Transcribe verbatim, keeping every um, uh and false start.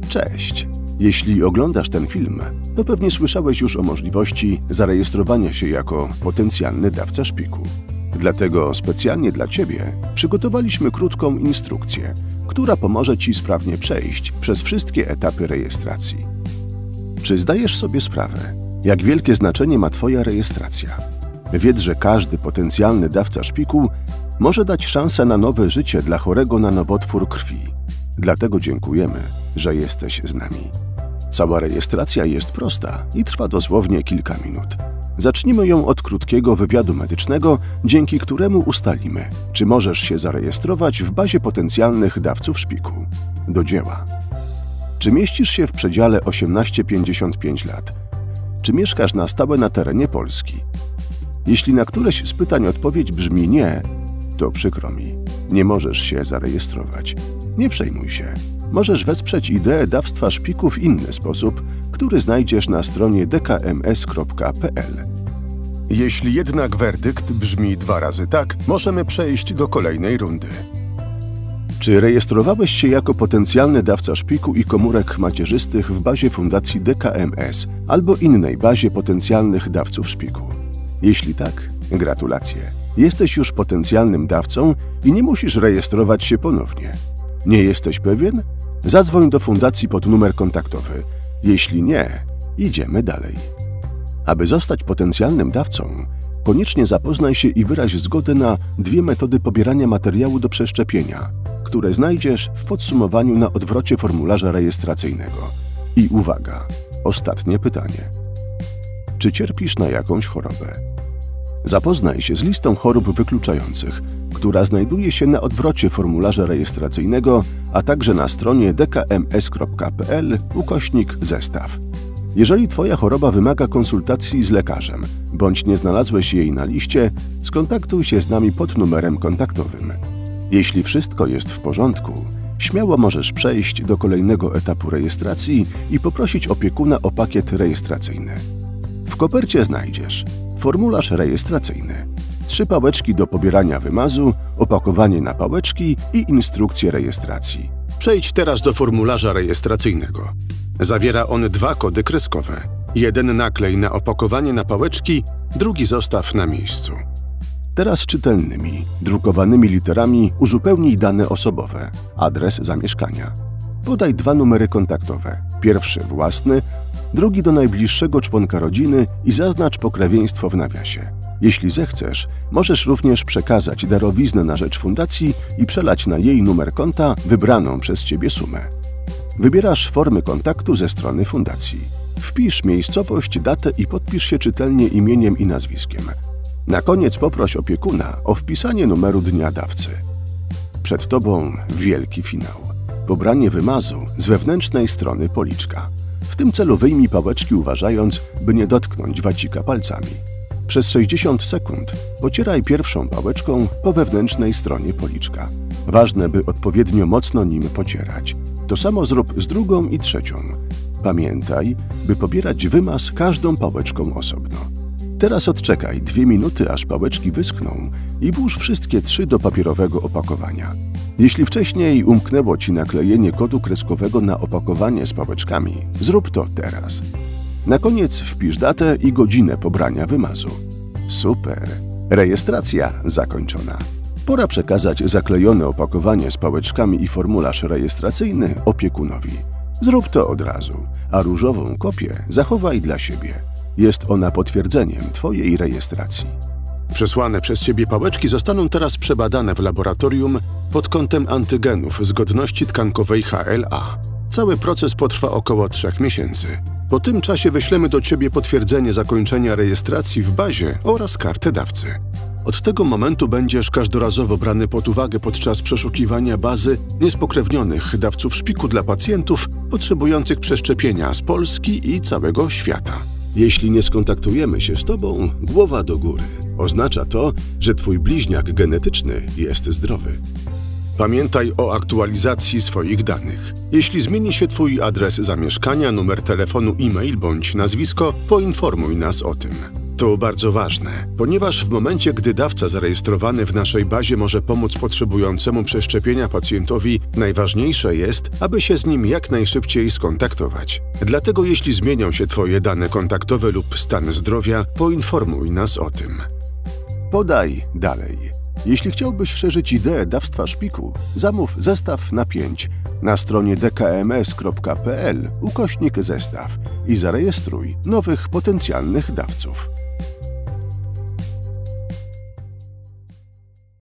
Cześć! Jeśli oglądasz ten film, to pewnie słyszałeś już o możliwości zarejestrowania się jako potencjalny dawca szpiku. Dlatego specjalnie dla Ciebie przygotowaliśmy krótką instrukcję, która pomoże Ci sprawnie przejść przez wszystkie etapy rejestracji. Czy zdajesz sobie sprawę, jak wielkie znaczenie ma Twoja rejestracja? Wiedz, że każdy potencjalny dawca szpiku może dać szansę na nowe życie dla chorego na nowotwór krwi. Dlatego dziękujemy, że jesteś z nami. Cała rejestracja jest prosta i trwa dosłownie kilka minut. Zacznijmy ją od krótkiego wywiadu medycznego, dzięki któremu ustalimy, czy możesz się zarejestrować w bazie potencjalnych dawców szpiku. Do dzieła. Czy mieścisz się w przedziale osiemnaście pięćdziesiąt pięć lat? Czy mieszkasz na stałe na terenie Polski? Jeśli na któreś z pytań odpowiedź brzmi nie, to przykro mi, nie możesz się zarejestrować. Nie przejmuj się. Możesz wesprzeć ideę dawstwa szpiku w inny sposób, który znajdziesz na stronie d k m s kropka p l. Jeśli jednak werdykt brzmi dwa razy tak, możemy przejść do kolejnej rundy. Czy rejestrowałeś się jako potencjalny dawca szpiku i komórek macierzystych w bazie Fundacji D K M S albo innej bazie potencjalnych dawców szpiku? Jeśli tak, gratulacje. Jesteś już potencjalnym dawcą i nie musisz rejestrować się ponownie. Nie jesteś pewien? Zadzwoń do fundacji pod numer kontaktowy. Jeśli nie, idziemy dalej. Aby zostać potencjalnym dawcą, koniecznie zapoznaj się i wyraź zgodę na dwie metody pobierania materiału do przeszczepienia, które znajdziesz w podsumowaniu na odwrocie formularza rejestracyjnego. I uwaga, ostatnie pytanie. Czy cierpisz na jakąś chorobę? Zapoznaj się z listą chorób wykluczających, która znajduje się na odwrocie formularza rejestracyjnego, a także na stronie d k m s kropka p l ukośnik zestaw. Jeżeli Twoja choroba wymaga konsultacji z lekarzem, bądź nie znalazłeś jej na liście, skontaktuj się z nami pod numerem kontaktowym. Jeśli wszystko jest w porządku, śmiało możesz przejść do kolejnego etapu rejestracji i poprosić opiekuna o pakiet rejestracyjny. W kopercie znajdziesz formularz rejestracyjny, trzy pałeczki do pobierania wymazu, opakowanie na pałeczki i instrukcję rejestracji. Przejdź teraz do formularza rejestracyjnego. Zawiera on dwa kody kreskowe. Jeden naklej na opakowanie na pałeczki, drugi zostaw na miejscu. Teraz czytelnymi, drukowanymi literami uzupełnij dane osobowe, adres zamieszkania. Podaj dwa numery kontaktowe. Pierwszy własny, drugi do najbliższego członka rodziny i zaznacz pokrewieństwo w nawiasie. Jeśli zechcesz, możesz również przekazać darowiznę na rzecz fundacji i przelać na jej numer konta wybraną przez Ciebie sumę. Wybierasz formy kontaktu ze strony fundacji. Wpisz miejscowość, datę i podpisz się czytelnie imieniem i nazwiskiem. Na koniec poproś opiekuna o wpisanie numeru dnia dawcy. Przed Tobą wielki finał. Pobranie wymazu z wewnętrznej strony policzka. W tym celu wyjmij pałeczki, uważając, by nie dotknąć wacika palcami. Przez sześćdziesiąt sekund pocieraj pierwszą pałeczką po wewnętrznej stronie policzka. Ważne, by odpowiednio mocno nim pocierać. To samo zrób z drugą i trzecią. Pamiętaj, by pobierać wymaz każdą pałeczką osobno. Teraz odczekaj dwie minuty, aż pałeczki wyschną i włóż wszystkie trzy do papierowego opakowania. Jeśli wcześniej umknęło Ci naklejenie kodu kreskowego na opakowanie z pałeczkami, zrób to teraz. Na koniec wpisz datę i godzinę pobrania wymazu. Super! Rejestracja zakończona. Pora przekazać zaklejone opakowanie z pałeczkami i formularz rejestracyjny opiekunowi. Zrób to od razu, a różową kopię zachowaj dla siebie. Jest ona potwierdzeniem Twojej rejestracji. Przesłane przez Ciebie pałeczki zostaną teraz przebadane w laboratorium pod kątem antygenów zgodności tkankowej H L A. Cały proces potrwa około trzech miesięcy. Po tym czasie wyślemy do Ciebie potwierdzenie zakończenia rejestracji w bazie oraz kartę dawcy. Od tego momentu będziesz każdorazowo brany pod uwagę podczas przeszukiwania bazy niespokrewnionych dawców szpiku dla pacjentów potrzebujących przeszczepienia z Polski i całego świata. Jeśli nie skontaktujemy się z Tobą, głowa do góry. Oznacza to, że Twój bliźniak genetyczny jest zdrowy. Pamiętaj o aktualizacji swoich danych. Jeśli zmieni się Twój adres zamieszkania, numer telefonu, e-mail bądź nazwisko, poinformuj nas o tym. To bardzo ważne, ponieważ w momencie, gdy dawca zarejestrowany w naszej bazie może pomóc potrzebującemu przeszczepienia pacjentowi, najważniejsze jest, aby się z nim jak najszybciej skontaktować. Dlatego jeśli zmienią się Twoje dane kontaktowe lub stan zdrowia, poinformuj nas o tym. Podaj dalej. Jeśli chciałbyś szerzyć ideę dawstwa szpiku, zamów zestaw na pięć na stronie d k m s kropka p l ukośnik zestaw i zarejestruj nowych potencjalnych dawców.